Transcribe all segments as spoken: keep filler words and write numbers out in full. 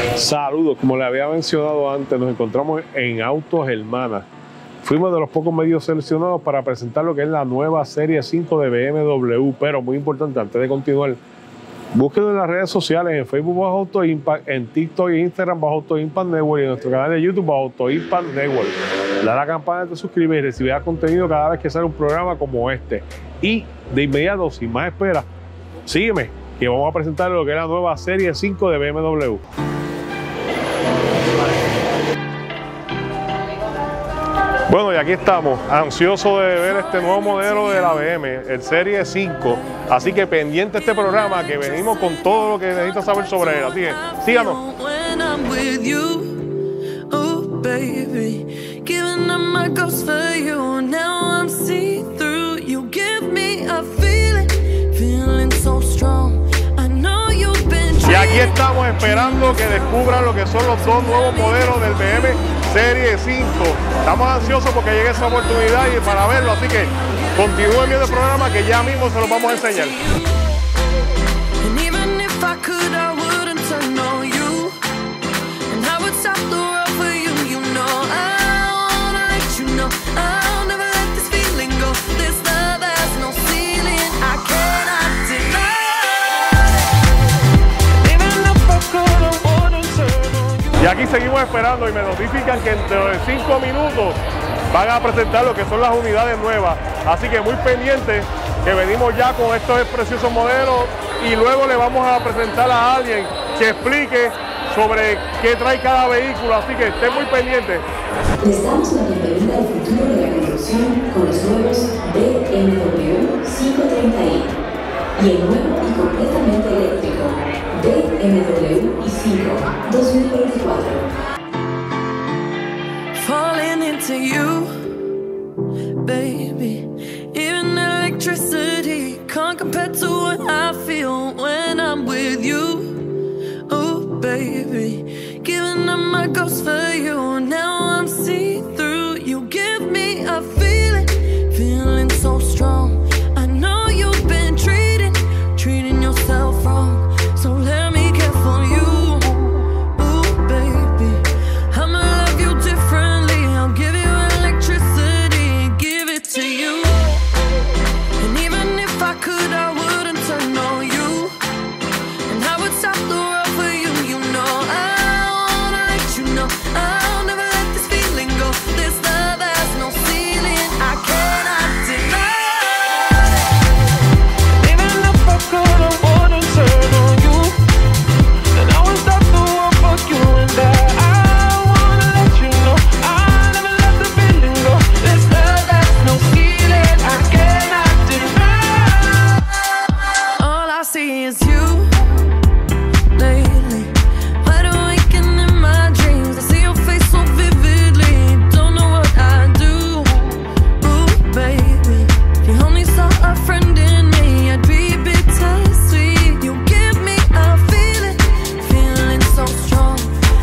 Saludos, como les había mencionado antes, nos encontramos en Autos Hermanas. Fuimos de los pocos medios seleccionados para presentar lo que es la nueva Serie cinco de B M W, pero muy importante, antes de continuar, búsquenlo en las redes sociales, en Facebook bajo Auto Impact, en TikTok e Instagram bajo Auto Impact Network y en nuestro canal de YouTube bajo Auto Impact Network. Da la campana, te suscribes y recibirás contenido cada vez que sale un programa como este. Y de inmediato, sin más espera, sígueme, que vamos a presentar lo que es la nueva Serie cinco de B M W. Bueno, y aquí estamos, ansiosos de ver este nuevo modelo de la B M, el Serie cinco. Así que pendiente este programa, que venimos con todo lo que necesitas saber sobre él. Así que síganos. Y aquí estamos esperando que descubran lo que son los dos nuevos modelos del B M Serie cinco. Estamos ansiosos porque llegue esa oportunidad y para verlo, así que continúen viendo el programa que ya mismo se los vamos a enseñar. Y aquí seguimos esperando y me notifican que dentro de cinco minutos van a presentar lo que son las unidades nuevas. Así que muy pendientes, que venimos ya con estos preciosos modelos y luego le vamos a presentar a alguien que explique sobre qué trae cada vehículo. Así que estén muy pendientes. Les damos la bienvenida al futuro de la conducción con los nuevos B M W quinientos treinta i y el nuevo y completamente eléctrico B M W i cinco dos mil veinticuatro. Falling into you, baby. Even electricity can't compare to what I feel when I'm with you. Oh, baby, giving up my ghost for you. Now I'm see-through. You give me a feeling, feeling so strong. I know you've been treating, treating yourself wrong. So let me care for you, ooh baby. I'ma love you differently. I'll give you electricity, give it to you. And even if I could, I wouldn't turn on you. And I would stop the world for you. You know I wanna let you know I'll never let this feeling go. This love has no ceiling, I cannot deny. Even if I could, I wouldn't turn on you. You and I, I wanna let you know I never let the feeling go. This love has no ceiling, I cannot deny. All I see is you lately, wide awake and in my dreams. I see your face so vividly, don't know what I do. Ooh, baby, if you only saw a friend in me, I'd be bittersweet. You give me a feeling, feeling so strong.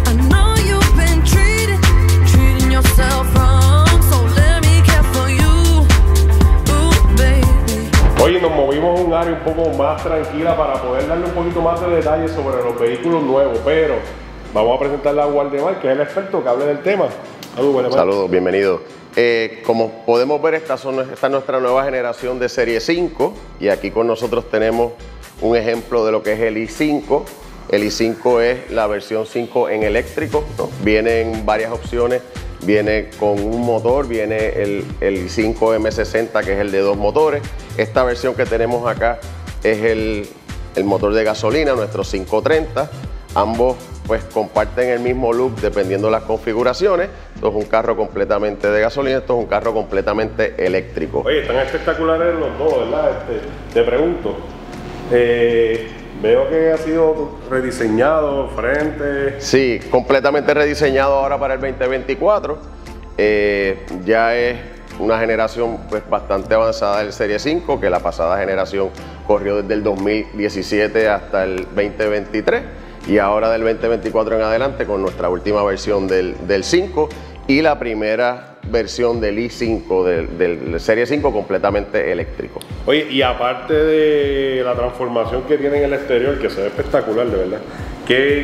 Hoy nos movimos a un área un poco más tranquila para poder darle un poquito más de detalles sobre los vehículos nuevos, pero vamos a presentarle a Waldemar, que es el experto que hable del tema. Saludos, Waldemar. Saludos, bienvenido. Eh, como podemos ver, esta, son, esta es nuestra nueva generación de Serie cinco y aquí con nosotros tenemos un ejemplo de lo que es el i cinco. El i cinco es la versión cinco en eléctrico, ¿no? Vienen varias opciones. Viene con un motor, viene el, el i cinco eme sesenta, que es el de dos motores. Esta versión que tenemos acá es el, el motor de gasolina, nuestro quinientos treinta. Ambos pues comparten el mismo look dependiendo de las configuraciones. Esto es un carro completamente de gasolina, esto es un carro completamente eléctrico. Oye, están espectaculares los dos, ¿verdad? Este, te pregunto, eh, veo que ha sido rediseñado, frente. Sí, completamente rediseñado ahora para el veinte veinticuatro. Eh, ya es una generación pues bastante avanzada del Serie cinco, que la pasada generación corrió desde el dos mil diecisiete hasta el veinte veintitrés y ahora del veinte veinticuatro en adelante con nuestra última versión del, del cinco y la primera versión del i cinco, del, del Serie cinco completamente eléctrico. Oye, y aparte de la transformación que tiene en el exterior, que se ve espectacular, de verdad, ¿qué,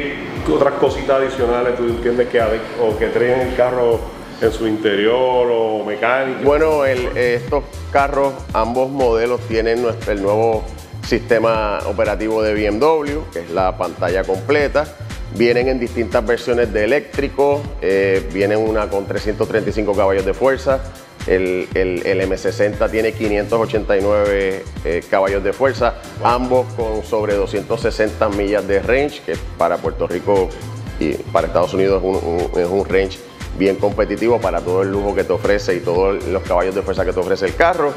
otras cositas adicionales tú entiendes que, o que traen el carro en su interior o mecánica? Bueno, el, estos carros, ambos modelos tienen nuestro, el nuevo sistema operativo de B M W, que es la pantalla completa. Vienen en distintas versiones de eléctrico, eh, vienen una con trescientos treinta y cinco caballos de fuerza, el, el, el M sesenta tiene quinientos ochenta y nueve eh, caballos de fuerza, ambos con sobre doscientas sesenta millas de range, que para Puerto Rico y para Estados Unidos es un, un, es un range bien competitivo para todo el lujo que te ofrece y todos los caballos de fuerza que te ofrece el carro.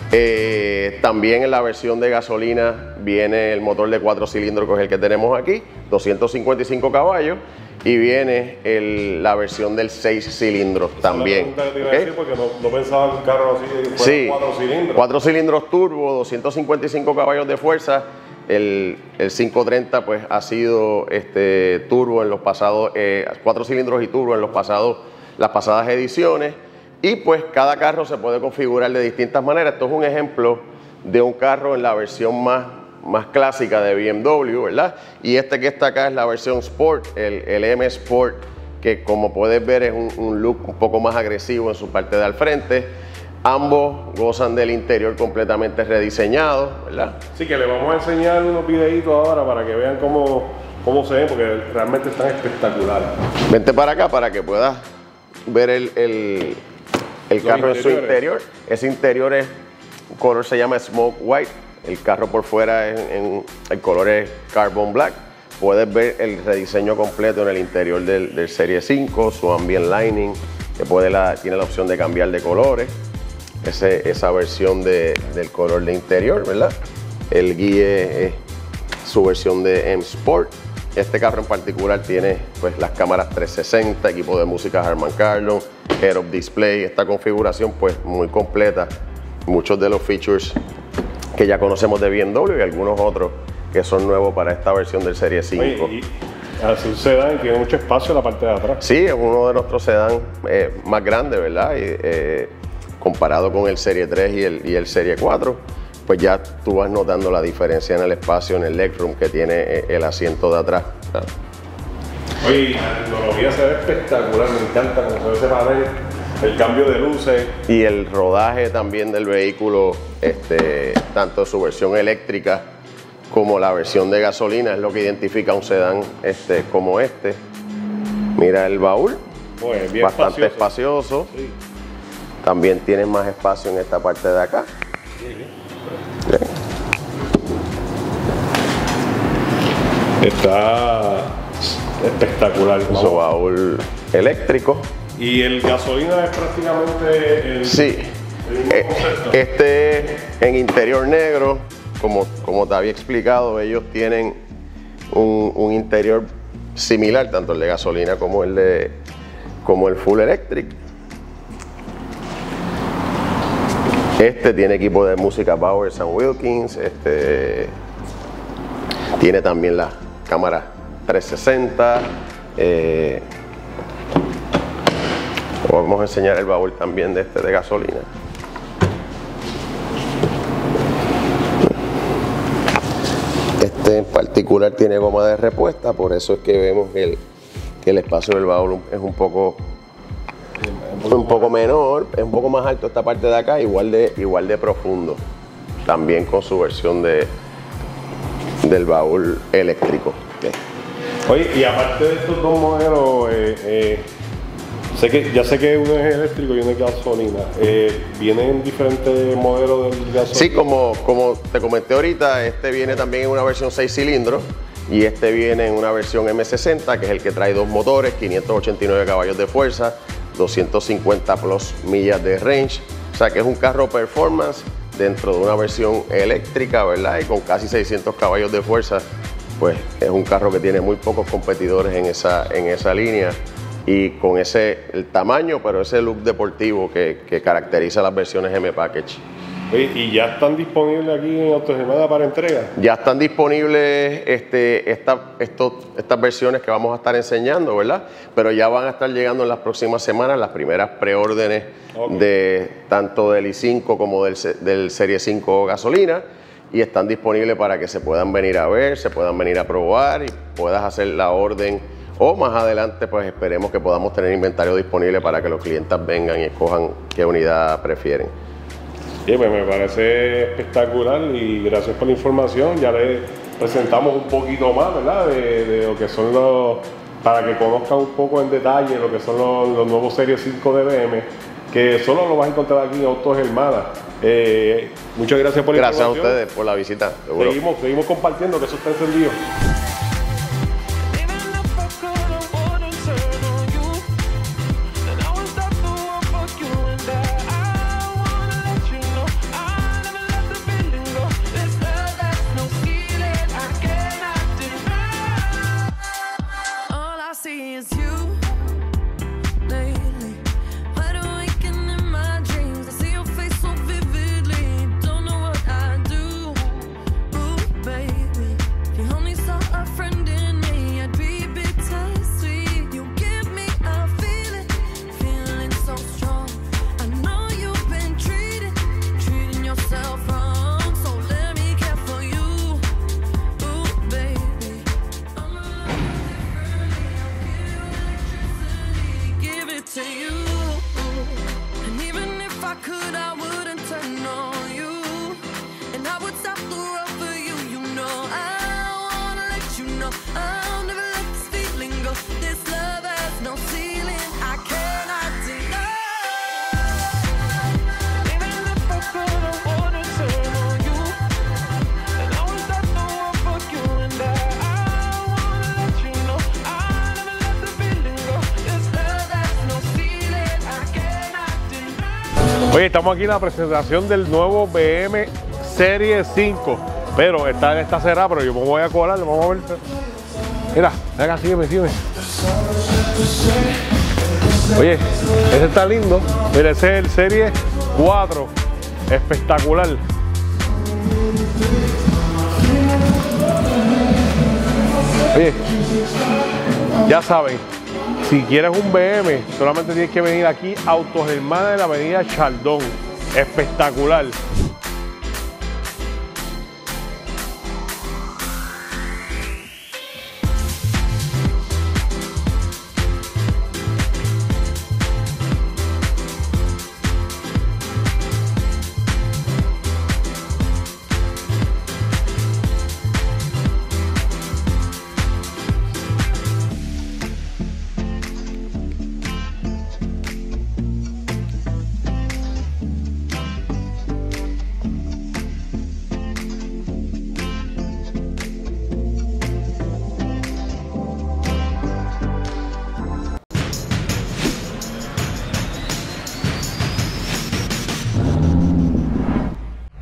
Eh, también en la versión de gasolina viene el motor de cuatro cilindros, que es el que tenemos aquí, doscientos cincuenta y cinco caballos, y viene el, la versión del seis cilindros también. Esa es la pregunta que te iba a decir, porque no, no pensaba que un carro así fuera sí, cuatro cilindros. Cuatro cilindros turbo, doscientos cincuenta y cinco caballos de fuerza. El, el quinientos treinta pues ha sido este, turbo en los pasados, eh, cuatro cilindros y turbo en los pasados, las pasadas ediciones. Y pues cada carro se puede configurar de distintas maneras. Esto es un ejemplo de un carro en la versión más, más clásica de B M W, ¿verdad? Y este que está acá es la versión Sport, el, el M Sport, que como puedes ver es un, un look un poco más agresivo en su parte de al frente. Ambos gozan del interior completamente rediseñado, ¿verdad? Sí, que le vamos a enseñar unos videitos ahora para que vean cómo, cómo se ven, porque realmente están espectaculares. Vente para acá para que puedas ver el... el El carro en su interior, ese interior es, un color se llama Smoke White, el carro por fuera es, en, el color es Carbon Black. Puedes ver el rediseño completo en el interior del, del Serie cinco, su ambient lighting, que puede la, tiene la opción de cambiar de colores, Ese, esa versión de, del color de interior, ¿verdad? El guíe es su versión de M Sport. Este carro en particular tiene pues, las cámaras trescientos sesenta, equipo de música Harman Kardon, head-up display, esta configuración pues muy completa, muchos de los features que ya conocemos de B M W y algunos otros que son nuevos para esta versión del Serie cinco. Oye, y así un sedán tiene mucho espacio en la parte de atrás. Sí, es uno de nuestros sedán eh, más grandes, ¿verdad? Y, eh, comparado con el Serie tres y el, y el Serie cuatro, pues ya tú vas notando la diferencia en el espacio, en el legroom que tiene el asiento de atrás. Oye, la tecnología se ve espectacular, me encanta cómo se ve ese panel, el cambio de luces. Y el rodaje también del vehículo, este, tanto su versión eléctrica como la versión de gasolina, es lo que identifica un sedán este, como este. Mira el baúl, pues bien bastante espacioso. espacioso. Sí. También tiene más espacio en esta parte de acá. Sí, sí. Está espectacular. Su baúl eléctrico. Y el gasolina es prácticamente el, Sí. el mismo Eh, concepto. Este en interior negro, como, como te había explicado, ellos tienen un, un interior similar, tanto el de gasolina como el de como el full electric. Este tiene equipo de música Bowers and Wilkins, este, tiene también la cámara trescientos sesenta. Eh, vamos a enseñar el baúl también de este de gasolina. Este en particular tiene goma de repuesta, por eso es que vemos que el, que el espacio del baúl es un poco un poco menor, es un poco más alto esta parte de acá, igual de, igual de profundo, también con su versión de, del baúl eléctrico. Oye, y aparte de estos dos modelos, eh, eh, sé que, ya sé que uno es eléctrico y uno es gasolina. Eh, ¿Vienen diferentes modelos del gasolina? Sí, como, como te comenté ahorita, este viene también en una versión seis cilindros y este viene en una versión M sesenta, que es el que trae dos motores, quinientos ochenta y nueve caballos de fuerza, doscientos cincuenta plus millas de range, o sea que es un carro performance dentro de una versión eléctrica, ¿verdad? Y con casi seiscientos caballos de fuerza, pues es un carro que tiene muy pocos competidores en esa, en esa línea y con ese el tamaño, pero ese look deportivo que, que caracteriza las versiones M Package. Oye, ¿y ya están disponibles aquí en Autogermana para entrega? Ya están disponibles este, esta, estos, estas versiones que vamos a estar enseñando, ¿verdad? Pero ya van a estar llegando en las próximas semanas las primeras preórdenes okay. de tanto del i cinco como del, del Serie cinco gasolina y están disponibles para que se puedan venir a ver, se puedan venir a probar y puedas hacer la orden o más adelante pues esperemos que podamos tener inventario disponible para que los clientes vengan y escojan qué unidad prefieren. Sí, pues me parece espectacular y gracias por la información. Ya le presentamos un poquito más, ¿verdad? De, de lo que son los, para que conozcan un poco en detalle lo que son los, los nuevos Serie cinco de B M, que solo lo vas a encontrar aquí en Autos Hermanas. Eh, muchas gracias por la gracias información. Gracias a ustedes por la visita. Seguro. Seguimos, seguimos compartiendo, que eso está encendido. To you, and even if I could, I wouldn't turn on you, and I would stop the world for you. You know I wanna let you know I'll never let this feeling go. This love has no ceiling, I cannot deny. Even if I could, I wouldn't turn on you, and I would stop the world for you. And I, I wanna let you know I'll never let the feeling go. This love has Oye, estamos aquí en la presentación del nuevo B M Serie cinco, pero está, está cerrada, pero yo me voy a colar, vamos a ver. Mira, venga, sígueme, sígueme. Oye, ese está lindo. Mira, ese es el Serie cuatro, espectacular. Oye, ya saben, si quieres un B M, solamente tienes que venir aquí, Autos Hermanas de la avenida Chaldón. Espectacular.